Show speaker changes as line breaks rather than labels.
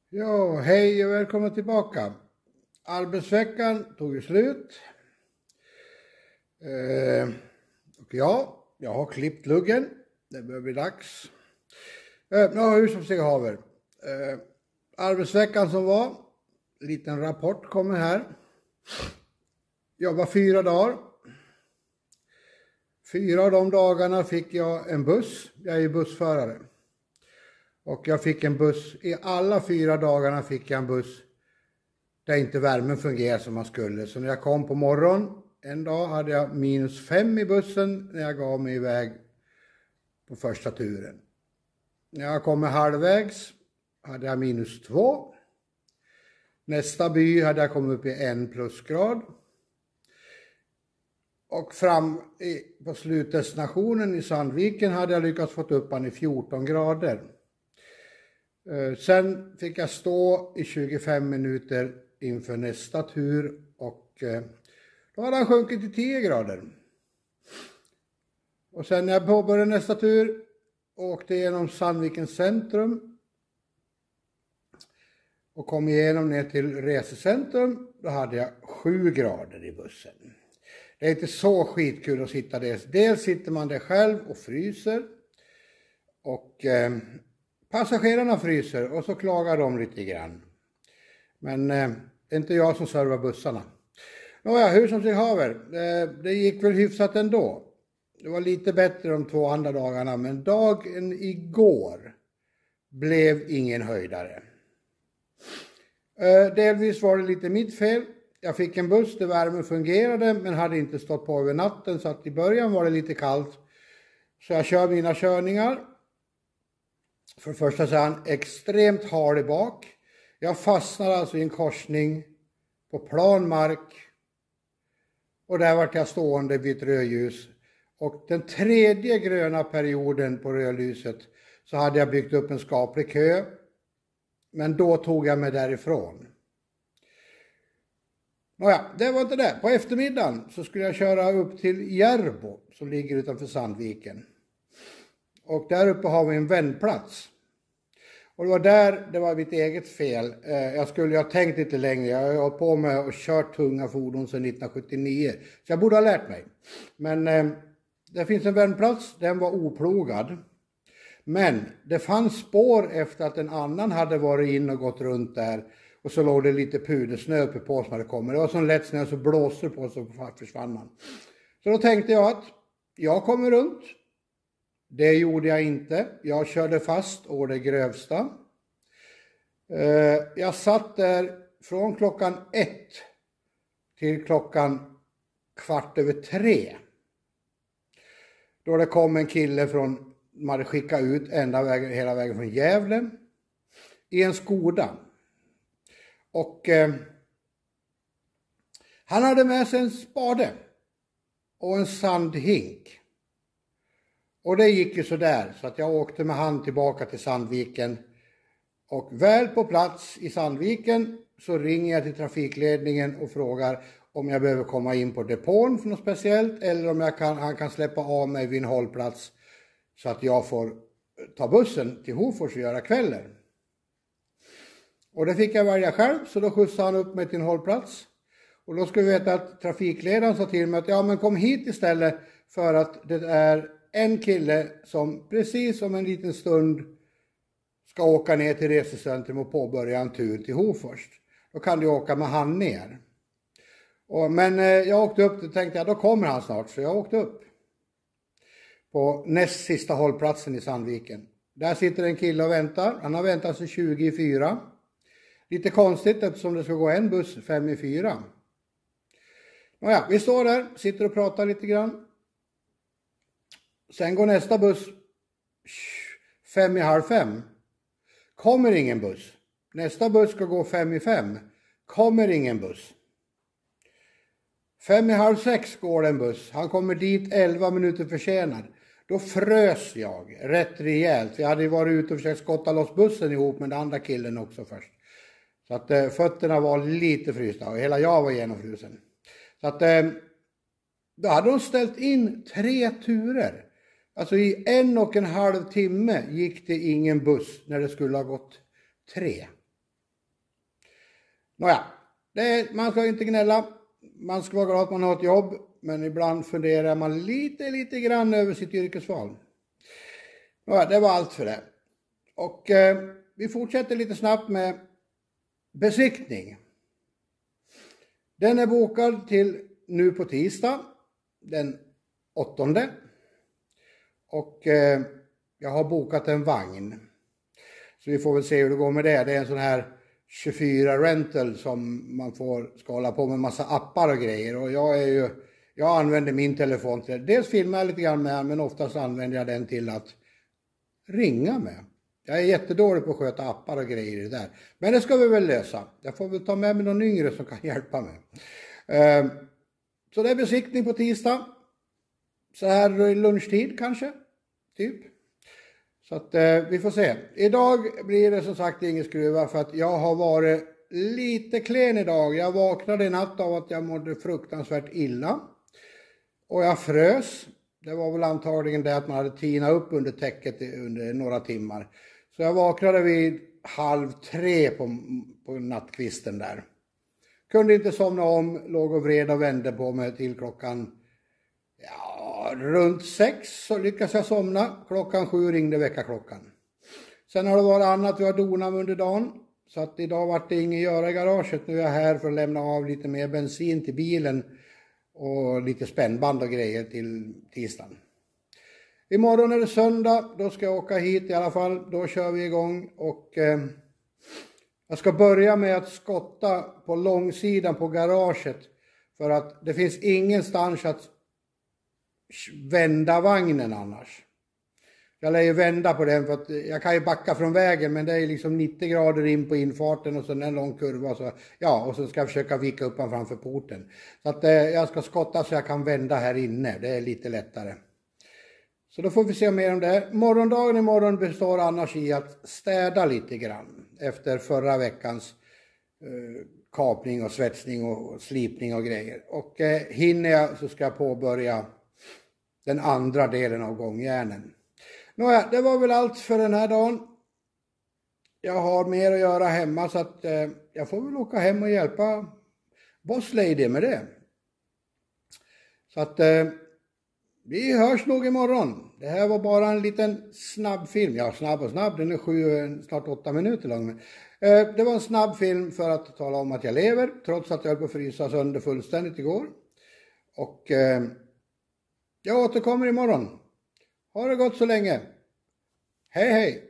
Ja, hej och välkommen tillbaka. Arbetsveckan tog ju slut. Och jag har klippt luggen. Det börjar bli dags. Ja, hur som sig haver. Arbetsveckan som var. Liten rapport kommer här. Jobbar 4 dagar. 4 av de dagarna fick jag en buss. Jag är ju bussförare. Och jag fick en buss, i alla 4 dagarna fick jag en buss där inte värmen fungerar som man skulle. Så när jag kom på morgon, en dag hade jag -5 i bussen när jag gav mig iväg på första turen. När jag kom halvvägs hade jag -2. Nästa by hade jag kommit upp i 1 plusgrad. Och på slutdestinationen i Sandviken hade jag lyckats få upp han i 14 grader. Sen fick jag stå i 25 minuter inför nästa tur och då hade han sjunkit till 10 grader. Och sen när jag påbörjade nästa tur åkte genom Sandvikens centrum och kom igenom ner till resecentrum, då hade jag 7 grader i bussen. Det är inte så skitkul att sitta där. Dels sitter man där själv och fryser och passagerarna fryser och så klagar de lite grann. Men det är inte jag som servar bussarna. Nåja, hur som sig haver. Det gick väl hyfsat ändå. Det var lite bättre de 2 andra dagarna. Men dagen igår blev ingen höjdare. Delvis var det lite mitt fel. Jag fick en buss där värmen fungerade men hade inte stått på över natten. Så att i början var det lite kallt. Så jag kör mina körningar. För det första så är han extremt hard i bak. Jag fastnar alltså i en korsning på plan mark. Och där var jag stående vid ett rödljus. Och den 3:e gröna perioden på rödljuset så hade jag byggt upp en skaplig kö. Men då tog jag mig därifrån. Nåja, det var inte det. På eftermiddagen så skulle jag köra upp till Järbo som ligger utanför Sandviken. Och där uppe har vi en vändplats. Och det var mitt eget fel. Jag skulle ha tänkt lite längre. Jag har hållit på med och kört tunga fordon sedan 1979. Så jag borde ha lärt mig. Men det finns en vändplats. Den var oplogad. Men det fanns spår efter att en annan hade varit in och gått runt där. Och så låg det lite pudersnö uppe på som hade kommit. Det var så lätt snö så blåste på så försvann man. Så då tänkte jag att jag kommer runt. Det gjorde jag inte. Jag körde fast och det grövsta. Jag satt där från klockan 1 till klockan 2:15. Då det kom en kille man hade skickat ut hela vägen från Gävle i en Skoda. Och han hade med sig en spade och en sandhink. Och det gick ju så där så att jag åkte med han tillbaka till Sandviken. Och väl på plats i Sandviken så ringer jag till trafikledningen och frågar om jag behöver komma in på depån för något speciellt. Eller om han kan släppa av mig vid en hållplats så att jag får ta bussen till Hofors och göra kvällen. Och det fick jag välja själv så då skjutsade han upp mig till en hållplats. Och då skulle vi veta att trafikledaren sa till mig att ja men kom hit istället för att det är en kille som precis om en liten stund ska åka ner till resecentrum och påbörja en tur till Hofors. Då kan du åka med han ner. Men jag åkte upp och tänkte då kommer han snart. Så jag åkte upp på näst sista hållplatsen i Sandviken. Där sitter en kille och väntar. Han har väntat sig 20:04. Lite konstigt eftersom det ska gå en buss 5:04. Nåja, vi står där, sitter och pratar lite grann. Sen går nästa buss 5:30. Kommer ingen buss. Nästa buss ska gå 5:05. Kommer ingen buss. 5:30 går en buss. Han kommer dit 11 minuter försenad. Då frös jag rätt rejält. Jag hade ju varit ute och försökt skotta loss bussen ihop med den andra killen också först. Så att fötterna var lite frysta och hela jag var genomfrusen. Så att då hade de ställt in 3 turer. Alltså i 1,5 timme gick det ingen buss när det skulle ha gått 3. Nåja, man ska inte gnälla. Man ska vara glad att man har ett jobb. Men ibland funderar man lite grann över sitt yrkesval. Nåja, det var allt för det. Och vi fortsätter lite snabbt med besiktning. Den är bokad till nu på tisdag, den 8. Och jag har bokat en vagn. Så vi får väl se hur det går med det. Det är en sån här 24 rental som man ska hålla på med massa appar och grejer. Och jag använder min telefon till det. Dels filmar jag lite grann med, men oftast använder jag den till att ringa med. Jag är jättedålig på att sköta appar och grejer i det där. Men det ska vi väl lösa. Jag får väl ta med mig någon yngre som kan hjälpa mig. Så det är besiktning på tisdag. Så här i lunchtid kanske. Typ. Så att vi får se. Idag blir det som sagt ingen skruva för att jag har varit lite klen idag. Jag vaknade i natt av att jag mådde fruktansvärt illa. Och jag frös. Det var väl antagligen det att man hade tinat upp under täcket under några timmar. Så jag vaknade vid 2:30 på nattkvisten där. Kunde inte somna om, låg och vred och vände på mig till klockan runt 6 så lyckades jag somna. Klockan 7 ringde väckarklockan. Sen har det varit annat vi har donat under dagen. Så att idag var det inget göra i garaget. Nu är jag här för att lämna av lite mer bensin till bilen. Och lite spännband och grejer till tisdagen. Imorgon är det söndag. Då ska jag åka hit i alla fall. Då kör vi igång. Och jag ska börja med att skotta på långsidan på garaget. För att det finns ingenstans att vända vagnen annars. Jag lär ju vända på den för att jag kan ju backa från vägen. Men det är liksom 90 grader in på infarten och så en lång kurva. Så, och så ska jag försöka vika upp den framför porten. Så att jag ska skotta så jag kan vända här inne. Det är lite lättare. Så då får vi se mer om det. Morgondagen imorgon består annars i att städa lite grann. Efter förra veckans kapning och svetsning och slipning och grejer. Och hinner jag så ska jag påbörja den andra delen av gångjärnen. Nåja, det var väl allt för den här dagen. Jag har mer att göra hemma så att jag får väl åka hem och hjälpa Boss Lady med det. Så att vi hörs nog imorgon. Det här var bara en liten snabb film. Ja, snabb. Den är snart 8 minuter lång. Det var en snabb film för att tala om att jag lever. Trots att jag höll på att frysa sönder fullständigt igår. Och jag återkommer imorgon. Ha det gott så länge. Hej hej.